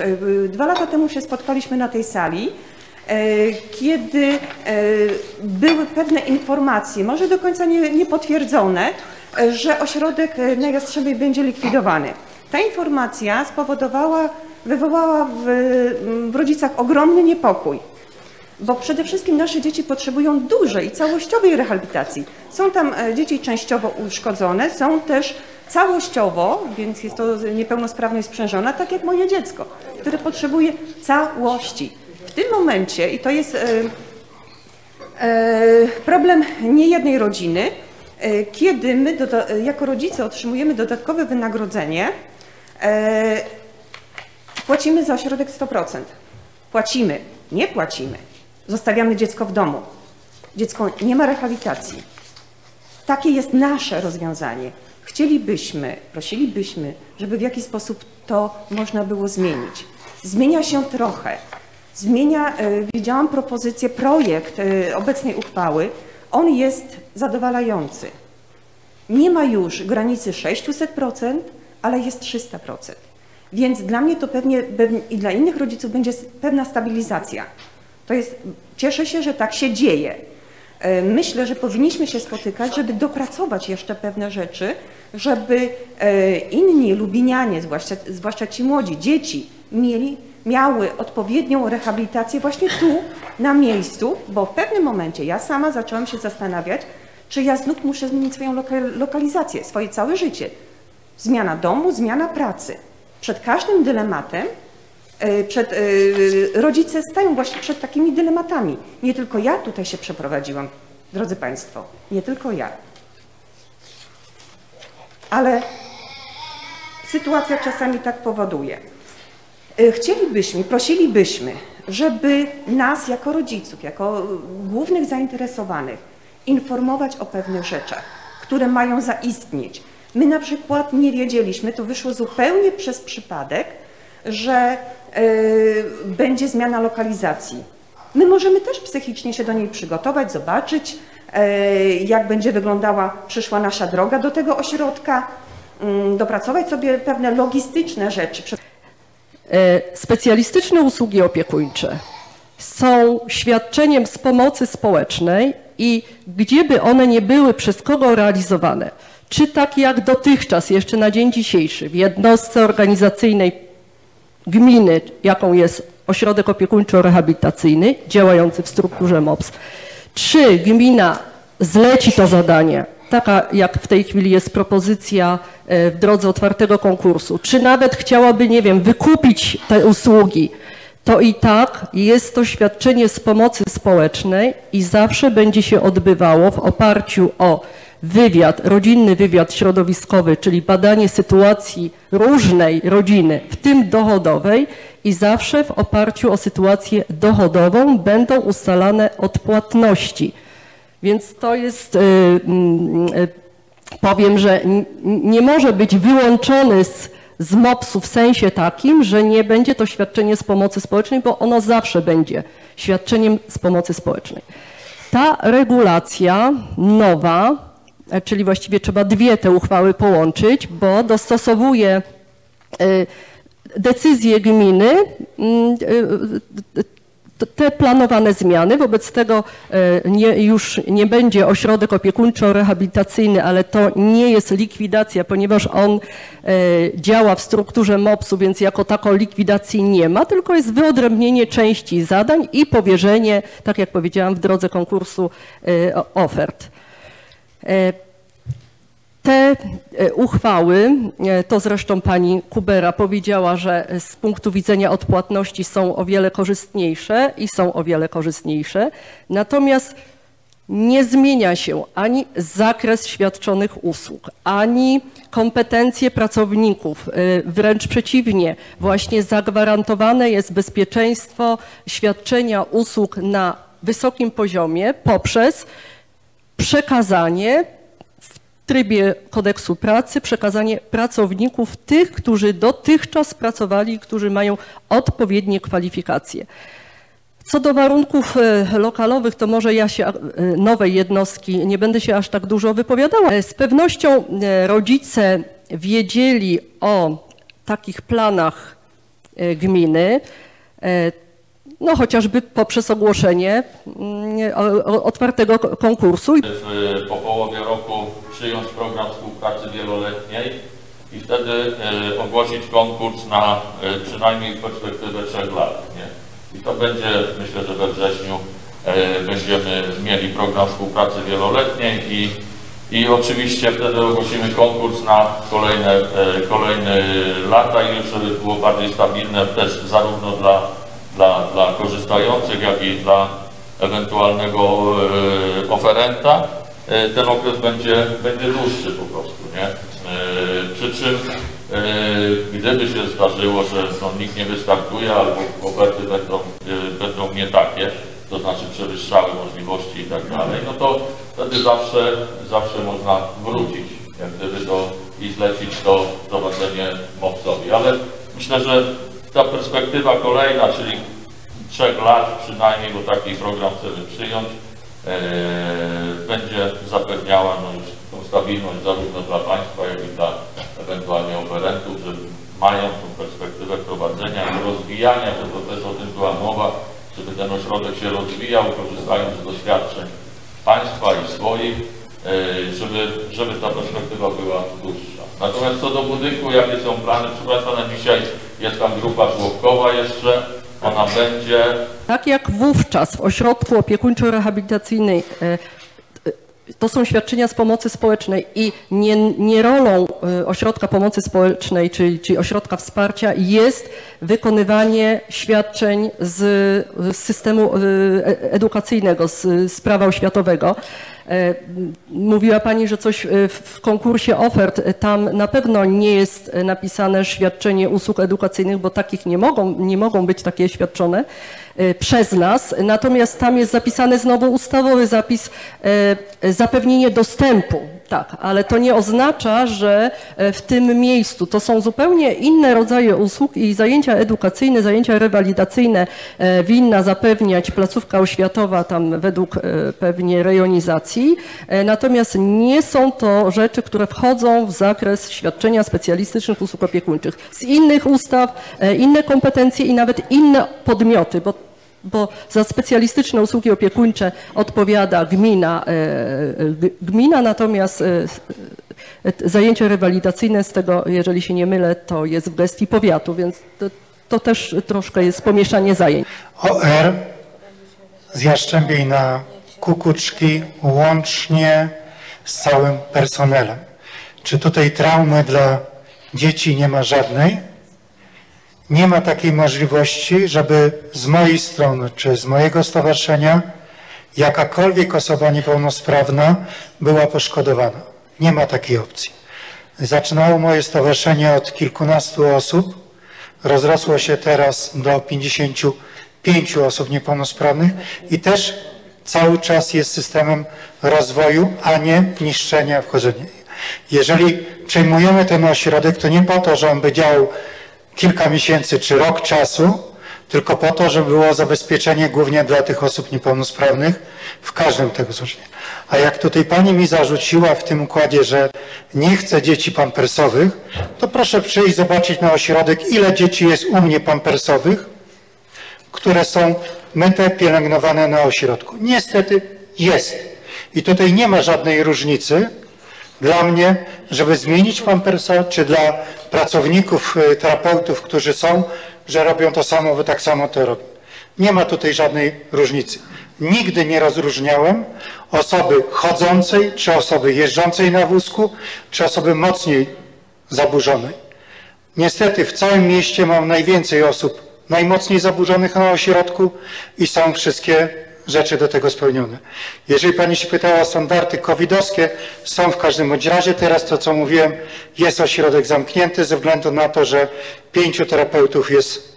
2 lata temu się spotkaliśmy na tej sali, kiedy były pewne informacje, może do końca niepotwierdzone, że ośrodek na Jastrzębiej będzie likwidowany. Ta informacja wywołała w rodzicach ogromny niepokój, bo przede wszystkim nasze dzieci potrzebują dużej i całościowej rehabilitacji. Są tam dzieci częściowo uszkodzone, są też całościowo, więc jest to niepełnosprawność sprzężona, tak jak moje dziecko, które potrzebuje całości. W tym momencie, i to jest problem niejednej rodziny, kiedy my jako rodzice otrzymujemy dodatkowe wynagrodzenie, płacimy za ośrodek 100%. Płacimy, nie płacimy. Zostawiamy dziecko w domu. Dziecko nie ma rehabilitacji. Takie jest nasze rozwiązanie. Prosilibyśmy, żeby w jakiś sposób to można było zmienić. Zmienia się trochę. Widziałam propozycję, projekt obecnej uchwały. On jest zadowalający. Nie ma już granicy 600%, ale jest 300%. Więc dla mnie to pewnie i dla innych rodziców będzie pewna stabilizacja. Cieszę się, że tak się dzieje. Myślę, że powinniśmy się spotykać, żeby dopracować jeszcze pewne rzeczy, żeby inni lubinianie, zwłaszcza ci młodzi, dzieci, miały odpowiednią rehabilitację właśnie tu, na miejscu, bo w pewnym momencie ja sama zaczęłam się zastanawiać, czy ja znów muszę zmienić swoją lokalizację, swoje całe życie. Zmiana domu, zmiana pracy. Przed każdym dylematem, rodzice stają właśnie przed takimi dylematami. Nie tylko ja tutaj się przeprowadziłam, drodzy Państwo, nie tylko ja. Ale sytuacja czasami tak powoduje. Prosilibyśmy, żeby nas jako rodziców, jako głównych zainteresowanych informować o pewnych rzeczach, które mają zaistnieć. My na przykład nie wiedzieliśmy, to wyszło zupełnie przez przypadek, że będzie zmiana lokalizacji. My możemy też psychicznie się do niej przygotować, zobaczyć, jak będzie wyglądała przyszła nasza droga do tego ośrodka, dopracować sobie pewne logistyczne rzeczy. Specjalistyczne usługi opiekuńcze są świadczeniem z pomocy społecznej i gdzieby one nie były przez kogo realizowane, czy tak jak dotychczas, jeszcze na dzień dzisiejszy, w jednostce organizacyjnej gminy, jaką jest ośrodek opiekuńczo-rehabilitacyjny działający w strukturze MOPS, czy gmina zleci to zadanie, taka jak w tej chwili jest propozycja w drodze otwartego konkursu, czy nawet chciałaby, nie wiem, wykupić te usługi, to i tak jest to świadczenie z pomocy społecznej i zawsze będzie się odbywało w oparciu o wywiad, rodzinny wywiad środowiskowy, czyli badanie sytuacji różnej rodziny, w tym dochodowej, i zawsze w oparciu o sytuację dochodową będą ustalane odpłatności. Więc to jest, powiem, że nie może być wyłączony z MOPS-u w sensie takim, że nie będzie to świadczenie z pomocy społecznej, bo ono zawsze będzie świadczeniem z pomocy społecznej. Ta regulacja nowa, czyli właściwie trzeba dwie te uchwały połączyć, bo dostosowuje decyzje gminy, te planowane zmiany. Wobec tego już nie będzie ośrodek opiekuńczo-rehabilitacyjny, ale to nie jest likwidacja, ponieważ on działa w strukturze MOPS-u, więc jako taką likwidacji nie ma, tylko jest wyodrębnienie części zadań i powierzenie, tak jak powiedziałam, w drodze konkursu ofert. Te uchwały, to zresztą pani Kubera powiedziała, że z punktu widzenia odpłatności są o wiele korzystniejsze i są o wiele korzystniejsze, natomiast nie zmienia się ani zakres świadczonych usług, ani kompetencje pracowników, wręcz przeciwnie, właśnie zagwarantowane jest bezpieczeństwo świadczenia usług na wysokim poziomie poprzez przekazanie w trybie kodeksu pracy, przekazanie pracowników tych, którzy dotychczas pracowali, którzy mają odpowiednie kwalifikacje. Co do warunków lokalowych, to może ja się, nowej jednostki, nie będę się aż tak dużo wypowiadała. Z pewnością rodzice wiedzieli o takich planach gminy, no chociażby poprzez ogłoszenie otwartego konkursu. Po połowie roku przyjąć program współpracy wieloletniej i wtedy ogłosić konkurs na przynajmniej perspektywę 3 lat. Nie? I to będzie, myślę, że we wrześniu będziemy mieli program współpracy wieloletniej i oczywiście wtedy ogłosimy konkurs na kolejne lata i już żeby było bardziej stabilne też zarówno dla korzystających, jak i dla ewentualnego oferenta. Ten okres będzie dłuższy po prostu, nie? Przy czym gdyby się zdarzyło, że nikt nie wystartuje albo oferty będą nie takie, to znaczy przewyższały możliwości i tak dalej, no to wtedy zawsze można wrócić, jak gdyby i zlecić to prowadzenie MOPS-owi. Ale myślę, że ta perspektywa kolejna, czyli 3 lat przynajmniej, bo taki program chcemy przyjąć, będzie zapewniała już tą stabilność zarówno dla państwa, jak i dla ewentualnie oferentów, że mają tą perspektywę prowadzenia i rozwijania, że to też o tym była mowa, żeby ten ośrodek się rozwijał, korzystając z doświadczeń państwa i swoich, żeby ta perspektywa była dłuższa. Natomiast co do budynku, jakie są plany? Proszę Państwa, na dzisiaj jest tam grupa żłobkowa jeszcze, ona będzie. Tak jak wówczas w ośrodku opiekuńczo-rehabilitacyjnej to są świadczenia z pomocy społecznej i nie rolą ośrodka pomocy społecznej, czyli ośrodka wsparcia jest wykonywanie świadczeń z systemu edukacyjnego, z prawa oświatowego. Mówiła Pani, że coś w konkursie ofert, tam na pewno nie jest napisane świadczenie usług edukacyjnych, bo takich nie mogą być takie świadczone przez nas. Natomiast tam jest zapisany znowu ustawowy zapis zapewnienie dostępu. Tak, ale to nie oznacza, że w tym miejscu to są zupełnie inne rodzaje usług i zajęcia edukacyjne, zajęcia rewalidacyjne winna zapewniać placówka oświatowa tam według pewnie rejonizacji. Natomiast nie są to rzeczy, które wchodzą w zakres świadczenia specjalistycznych usług opiekuńczych. Z innych ustaw, inne kompetencje i nawet inne podmioty, bo za specjalistyczne usługi opiekuńcze odpowiada gmina, natomiast zajęcia rewalidacyjne z tego, jeżeli się nie mylę, to jest w gestii powiatu, więc to też troszkę jest pomieszanie zajęć. OR z Jastrzębiej na Kukuczki łącznie z całym personelem. Czy tutaj traumy dla dzieci nie ma żadnej? Nie ma takiej możliwości, żeby z mojej strony, czy z mojego stowarzyszenia jakakolwiek osoba niepełnosprawna była poszkodowana. Nie ma takiej opcji. Zaczynało moje stowarzyszenie od kilkunastu osób, rozrosło się teraz do 55 osób niepełnosprawnych i też cały czas jest systemem rozwoju, a nie niszczenia, wchodzenia. Jeżeli przejmujemy ten ośrodek, to nie po to, że on by działał kilka miesięcy czy rok czasu, tylko po to, żeby było zabezpieczenie głównie dla tych osób niepełnosprawnych w każdym tego złożeniu. A jak tutaj pani mi zarzuciła w tym układzie, że nie chce dzieci pampersowych, to proszę przyjść zobaczyć na ośrodek, ile dzieci jest u mnie pampersowych, które są myte, pielęgnowane na ośrodku. Niestety jest. I tutaj nie ma żadnej różnicy dla mnie, żeby zmienić pampersa, czy dla pracowników, terapeutów, którzy są, że robią to samo, bo tak samo to robią. Nie ma tutaj żadnej różnicy. Nigdy nie rozróżniałem osoby chodzącej, czy osoby jeżdżącej na wózku, czy osoby mocniej zaburzonej. Niestety w całym mieście mam najwięcej osób najmocniej zaburzonych na ośrodku i są wszystkie rzeczy do tego spełnione. Jeżeli pani się pytała o standardy covidowskie, są w każdym bądź razie. Teraz to, co mówiłem, jest ośrodek zamknięty ze względu na to, że 5 terapeutów jest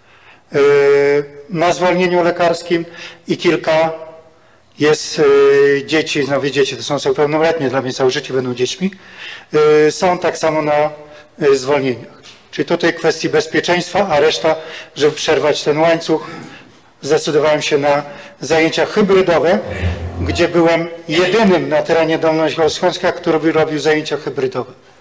na zwolnieniu lekarskim i kilka jest dzieci, no wiecie, to są osoby pełnoletnie, dla mnie całe życie będą dziećmi, są tak samo na zwolnieniach. Czyli tutaj kwestii bezpieczeństwa, a reszta, żeby przerwać ten łańcuch, zdecydowałem się na zajęcia hybrydowe, gdzie byłem jedynym na terenie Dolnośląska, który by robił zajęcia hybrydowe.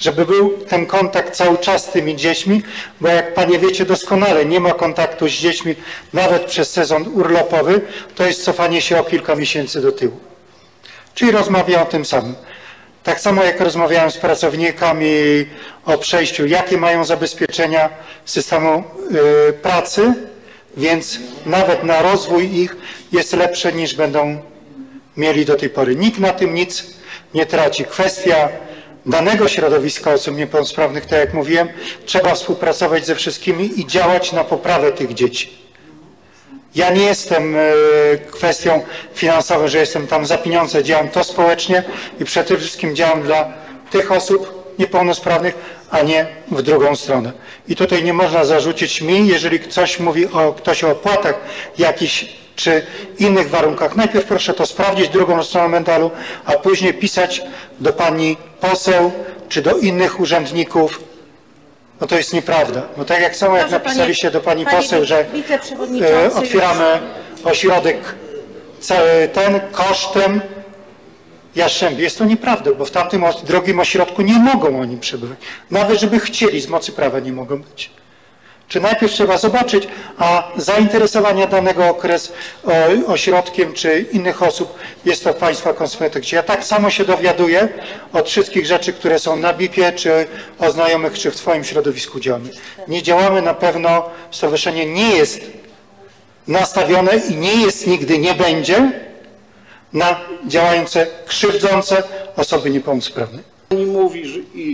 żeby był ten kontakt cały czas z tymi dziećmi, bo jak panie wiecie doskonale, nie ma kontaktu z dziećmi nawet przez sezon urlopowy, to jest cofanie się o kilka miesięcy do tyłu. Czyli rozmawiam o tym samym. Tak samo jak rozmawiałem z pracownikami o przejściu, jakie mają zabezpieczenia systemu pracy, więc nawet na rozwój ich jest lepsze niż będą mieli do tej pory. Nikt na tym nic nie traci. Kwestia danego środowiska osób niepełnosprawnych, tak jak mówiłem, trzeba współpracować ze wszystkimi i działać na poprawę tych dzieci. Ja nie jestem kwestią finansową, że jestem tam za pieniądze, działam to społecznie i przede wszystkim działam dla tych osób niepełnosprawnych, a nie w drugą stronę. I tutaj nie można zarzucić mi, jeżeli ktoś o opłatach jakichś czy innych warunkach. Najpierw proszę to sprawdzić, drugą stronę medalu, a później pisać do pani poseł czy do innych urzędników. No to jest nieprawda. Bo tak jak samo jak napisaliście do pani poseł, że otwieramy ośrodek cały ten kosztem Jastrzębie. Jest to nieprawda, bo w tamtym drogim ośrodku nie mogą oni przebywać. Nawet żeby chcieli, z mocy prawa nie mogą być. Czy najpierw trzeba zobaczyć, a zainteresowania danego ośrodkiem czy innych osób jest to w państwa konsumentek. Ja tak samo się dowiaduję od wszystkich rzeczy, które są na BIP-ie, czy o znajomych, czy w twoim środowisku działamy. Nie działamy na pewno, stowarzyszenie nie jest nastawione i nie jest, nigdy nie będzie na działające, krzywdzące osoby niepełnosprawne. Pani mówi, że i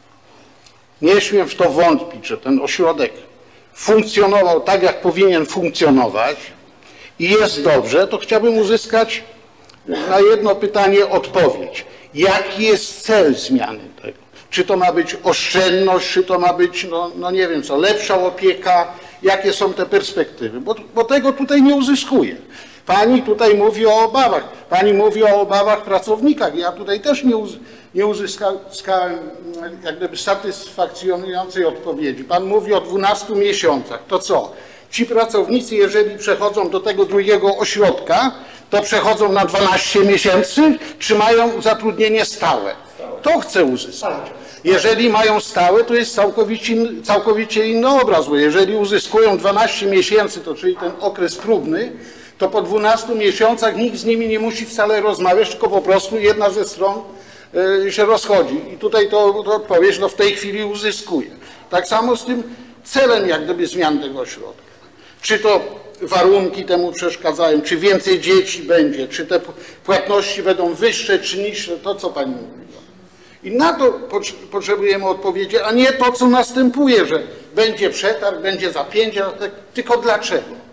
nie śmiem w to wątpić, że ten ośrodek funkcjonował tak, jak powinien funkcjonować i jest dobrze, to chciałbym uzyskać na jedno pytanie odpowiedź. Jaki jest cel zmiany tego? Czy to ma być oszczędność, czy to ma być, no nie wiem co, lepsza opieka? Jakie są te perspektywy? Bo tego tutaj nie uzyskuję. Pani tutaj mówi o obawach. Pani mówi o obawach pracownikach. Ja tutaj też nie uzyskałem jak gdyby satysfakcjonującej odpowiedzi. Pan mówi o 12 miesiącach. To co? Ci pracownicy, jeżeli przechodzą do tego drugiego ośrodka, to przechodzą na 12 miesięcy, czy mają zatrudnienie stałe? To chcę uzyskać. Jeżeli mają stałe, to jest całkowicie inny obraz, bo jeżeli uzyskują 12 miesięcy, to czyli ten okres próbny, to po 12 miesiącach nikt z nimi nie musi wcale rozmawiać, tylko po prostu jedna ze stron się rozchodzi. I tutaj to odpowiedź w tej chwili uzyskuje. Tak samo z tym celem jak gdyby zmian tego ośrodka. Czy to warunki temu przeszkadzają, czy więcej dzieci będzie, czy te płatności będą wyższe, czy niższe, to co pani mówiła. I na to potrzebujemy odpowiedzi, a nie to, co następuje, że będzie przetarg, będzie zapięcie, tylko dlaczego.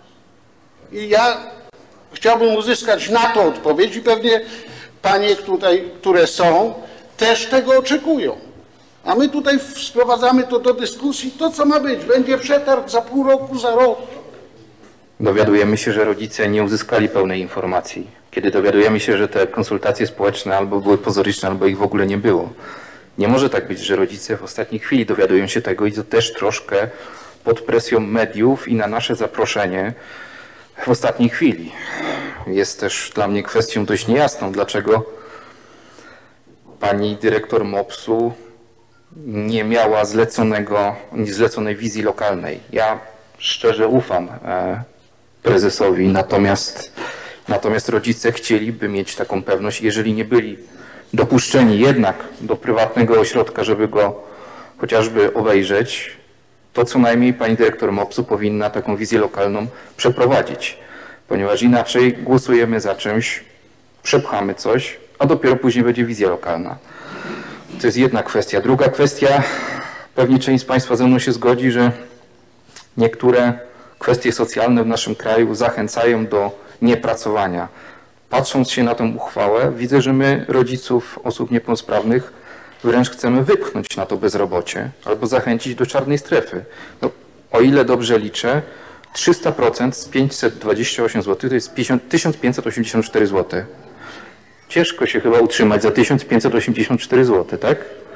I ja chciałbym uzyskać na to odpowiedź i pewnie panie tutaj, które są, też tego oczekują. A my tutaj sprowadzamy to do dyskusji, to co ma być, będzie przetarg za pół roku, za rok. Dowiadujemy się, że rodzice nie uzyskali pełnej informacji. Kiedy dowiadujemy się, że te konsultacje społeczne albo były pozoryczne, albo ich w ogóle nie było. Nie może tak być, że rodzice w ostatniej chwili dowiadują się tego i to też troszkę pod presją mediów i na nasze zaproszenie w ostatniej chwili. Jest też dla mnie kwestią dość niejasną, dlaczego pani dyrektor MOPS-u nie miała zleconej wizji lokalnej. Ja szczerze ufam prezesowi, natomiast rodzice chcieliby mieć taką pewność, jeżeli nie byli dopuszczeni jednak do prywatnego ośrodka, żeby go chociażby obejrzeć, to co najmniej pani dyrektor MOPS-u powinna taką wizję lokalną przeprowadzić, ponieważ inaczej głosujemy za czymś, przepchamy coś, a dopiero później będzie wizja lokalna. To jest jedna kwestia. Druga kwestia, pewnie część z państwa ze mną się zgodzi, że niektóre kwestie socjalne w naszym kraju zachęcają do niepracowania. Patrząc się na tę uchwałę, widzę, że my, rodziców osób niepełnosprawnych, wręcz chcemy wypchnąć na to bezrobocie albo zachęcić do czarnej strefy. No, o ile dobrze liczę, 300% z 528 zł to jest 1584 zł. Ciężko się chyba utrzymać za 1584 zł, tak?